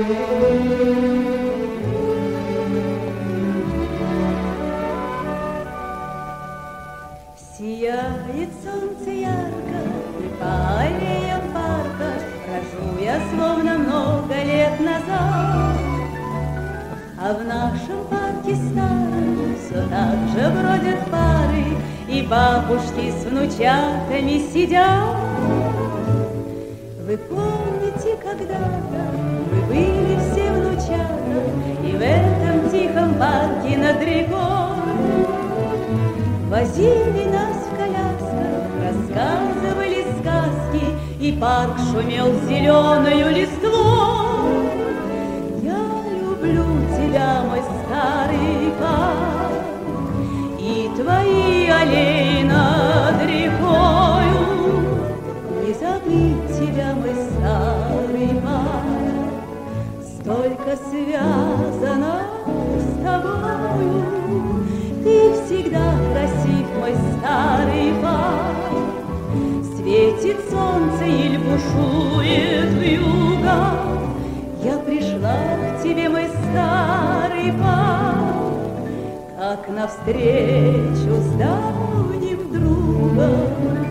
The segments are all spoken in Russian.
Сияет солнце ярко, и по аллеям парка брожу я, словно много лет назад. А в нашем парке старом все так же бродят пары, и бабушки с внучатами сидят. Вы помните, когда-то мы были все внучата, и в этом тихом парке над рекой возили нас в колясках, рассказывали сказки, и парк шумел зеленою листвой. Я люблю тебя, мой старый парк, и твои аллеи над рекою. Не забыть тебя, мой старый парк, столько связано с тобою. Ты всегда красив, мой старый парк. Светит солнце или бушует вьюга, я пришла к тебе, мой старый парк, как навстречу с давним другом.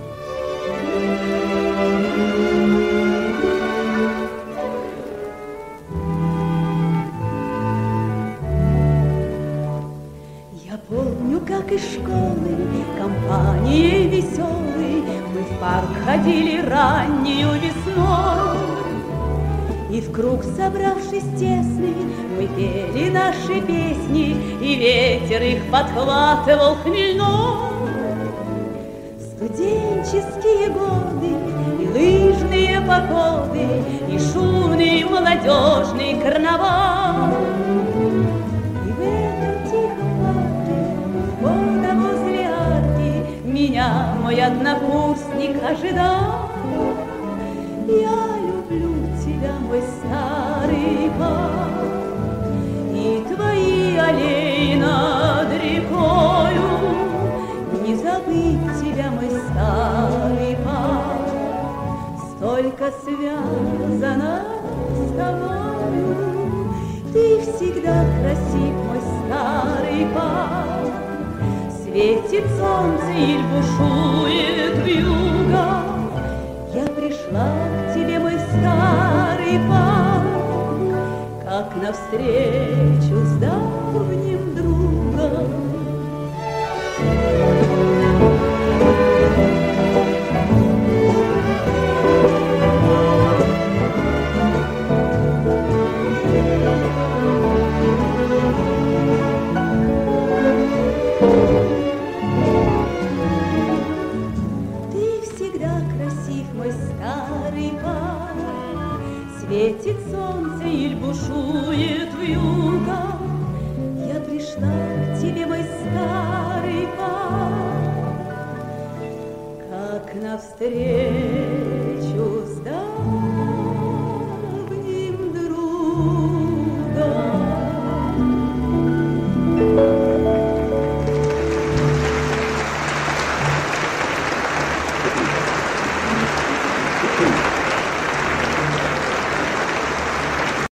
Я помню, как из школы компанией веселой мы в парк ходили раннею весной. И в круг, собравшись тесный, мы пели наши песни, и ветер их подхватывал хмельной. Студенческие годы, и лыжные походы, и шумный молодежный карнавал. И в этом тихом парке, входа возле арки, меня мой однокурсник ожидал. Я люблю тебя, мой старый парк, и твои аллеи над рекою. Не забыть тебя, мой старый парк, столько связано с тобою. Ты всегда красив, мой старый парк. Светит солнце или бушует вьюга, я пришла к тебе, мой старый парк, как навстречу с давним другом. Мой старый парк, светит солнце или бушует вьюга, я пришла к тебе, мой старый парк, как навстречу с давним другом.